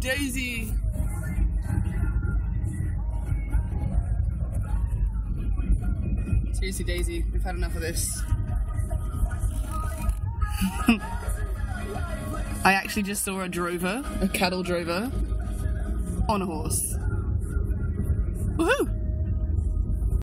Daisy! Seriously, Daisy, we've had enough of this. I actually just saw a drover, a cattle drover, on a horse. Woohoo!